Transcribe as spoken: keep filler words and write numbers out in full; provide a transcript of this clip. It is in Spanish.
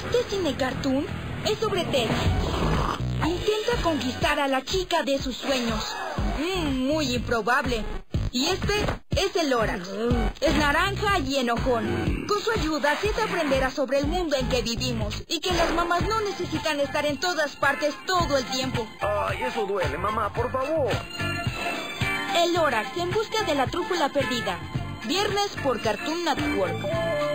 Este cine cartoon es sobre Ted. Intenta conquistar a la chica de sus sueños. Mm, muy improbable. Y este es el Lorax. Es naranja y enojón. Con su ayuda siente aprenderá sobre el mundo en que vivimos y que las mamás no necesitan estar en todas partes todo el tiempo. Ay, eso duele, mamá, por favor. El Lorax en busca de la trúfula perdida. Viernes por Cartoon Network.